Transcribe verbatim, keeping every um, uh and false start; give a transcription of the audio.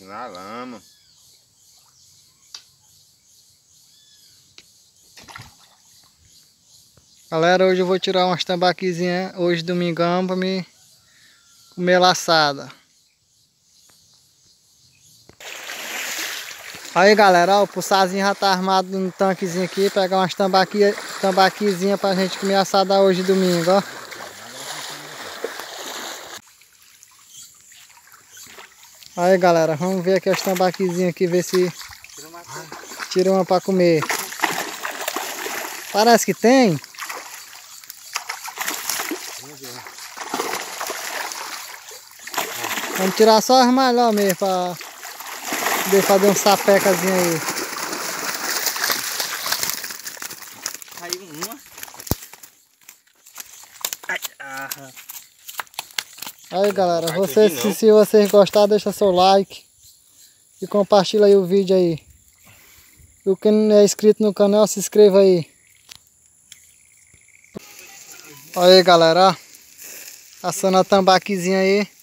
Na lama. Galera, hoje eu vou tirar umas tambaquizinhas, hoje domingão, pra me comer laçada. Aí galera, ó, o puçazinho já tá armado no tanquezinho aqui, pegar umas tambaqui, tambaquizinhas pra gente comer assada hoje domingo, ó. Aí galera, vamos ver aqui as tambaquizinhas aqui, ver se tira uma pra comer. Parece que tem. Vamos tirar só as malhas mesmo pra poder fazer um sapecazinho aí. Caiu uma. Ai, ah. Aí galera, vocês, se, se vocês gostaram, deixa seu like e compartilha aí o vídeo aí. E quem não é inscrito no canal, se inscreva aí. Aí galera, ó, assando a tambaquizinha aí.